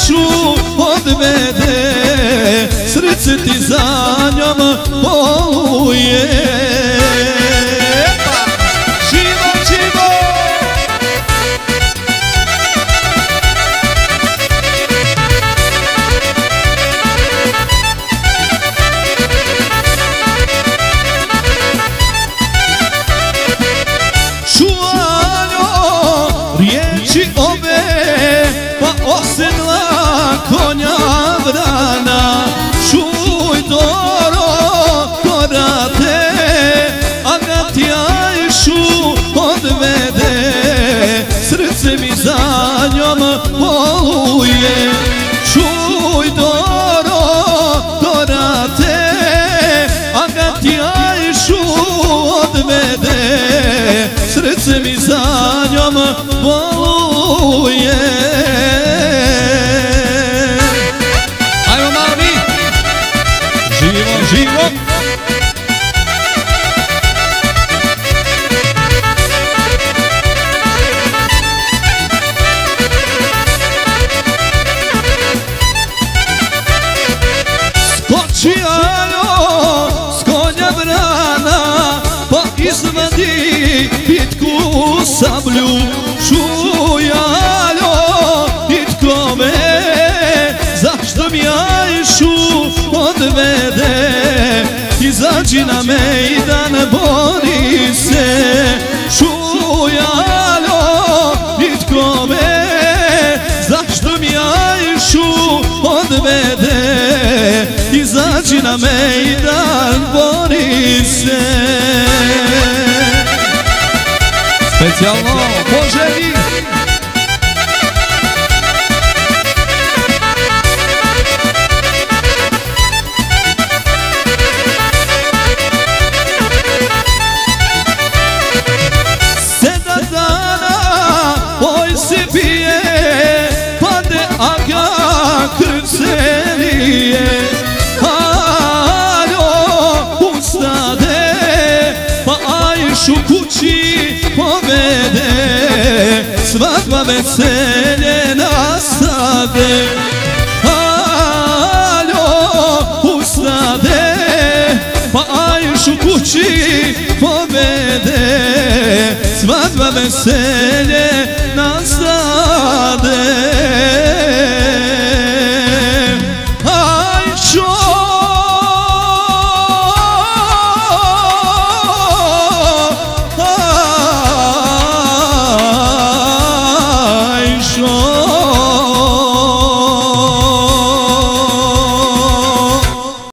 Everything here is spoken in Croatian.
Ajšu odvede, srce ti za njom boluje. Živo, živo! Riječi ove, pa osedla konja vrana. Čuj Doro, korate, a ga ti Ajšu odvede, srce mi za njom boluje. Čuj Doro, korate, a ga ti Ajšu odvede, srce mi za njom boluje. Ajmo malo mi! Živo, živo! Skoči Aljo s konja vrana, pa izvadi pitku sablju. Čuj Aljo, pitko me, zašto mi Ajšu odvede? Izađi na mejdan, bori se. Čuj Aljo, pitko me, zašto mi Ajšu odvede? Izađi na mejdan, bori se. Specijalno Požegi. Sedam dana oj se pije, pade aga krv se lije. Aljo ustade, pa Ajšu kući povede, svadba veselje nastade. Aljo ustade, pa Ajšu kući povede, svadba veselje